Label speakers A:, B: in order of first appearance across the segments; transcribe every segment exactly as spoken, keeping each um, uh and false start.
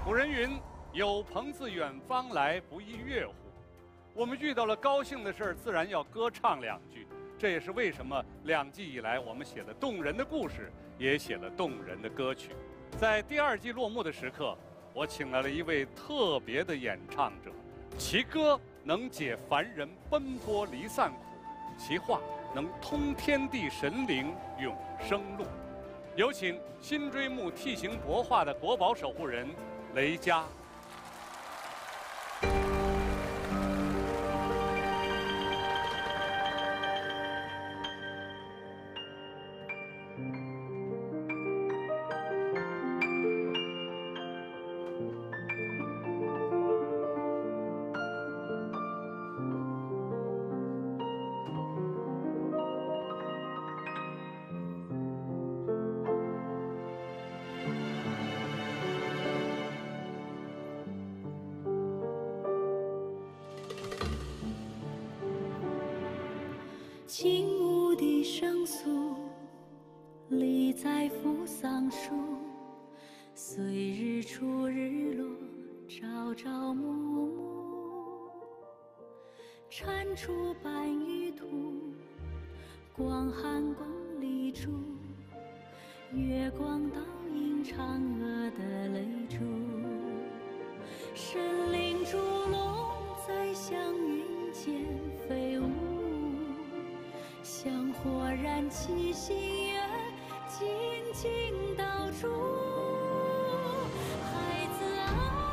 A: 古人云：“有朋自远方来，不亦乐乎？”我们遇到了高兴的事儿，自然要歌唱两句。这也是为什么两季以来我们写了动人的故事，也写了动人的歌曲。在第二季落幕的时刻，我请来了一位特别的演唱者，其歌能解凡人奔波离散苦，其话能通天地神灵永生路。有请新追慕 T 型帛画的国宝守护人雷佳。
B: 轻舞的声诉，立在扶桑树，随日出日落，朝朝暮暮，蟾蜍伴玉兔，光寒宫里住，月光倒映嫦娥的泪珠，神灵烛龙在祥云间飞舞，香火燃起心愿，静静道出。孩子啊，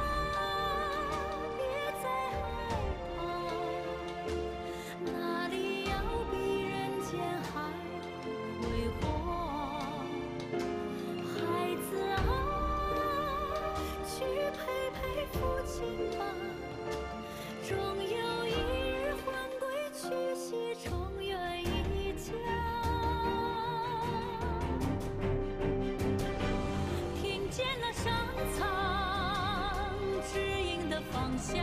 B: 别再害怕，哪里要比人间还辉煌？孩子啊，去陪陪父亲吧，终有一日还归去兮重圆一家。听见了上苍指引的方向，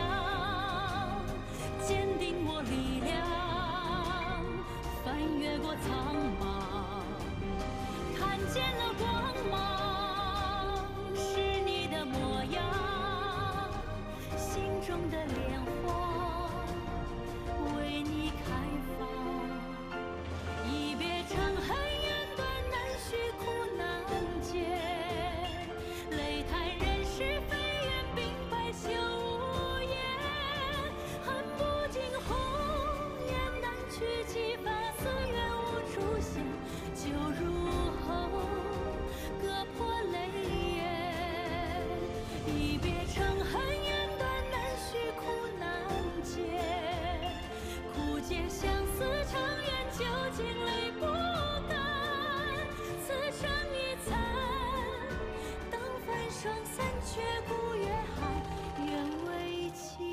B: 坚定我力量，翻越过苍茫，看见了光芒，是你的模样，心中的莲花为你开放。一别长恨远断，难续苦难解，擂台人是非缘，鬓白休无言，恨不尽红颜难去几番，思愿无处现，就入喉割破泪眼。一别长恨远断，难续苦难解，苦解相思长远，究竟泪不干，此生一餐，当帆双散，却顾月寒，愿为情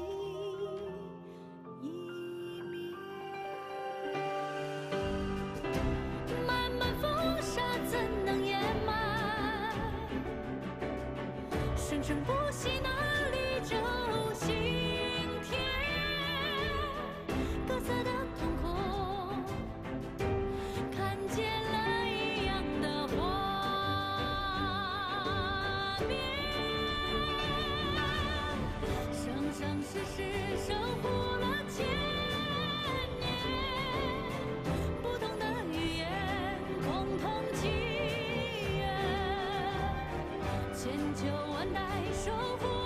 B: 一面。漫漫风沙怎能掩埋，生生不息那绿洲心田，各色的瞳孔看见了一样的画面，生生世世守护了千年，不同的语言，共同祈愿，千秋万代守护